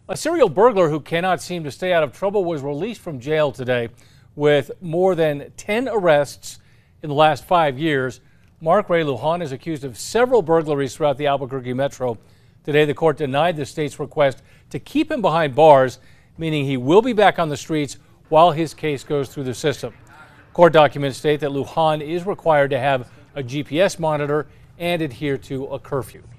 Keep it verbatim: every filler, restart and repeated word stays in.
A serial burglar who cannot seem to stay out of trouble was released from jail today with more than ten arrests in the last five years. Mark Ray Lujan is accused of several burglaries throughout the Albuquerque metro. Today, the court denied the state's request to keep him behind bars, meaning he will be back on the streets while his case goes through the system. Court documents state that Lujan is required to have a G P S monitor and adhere to a curfew.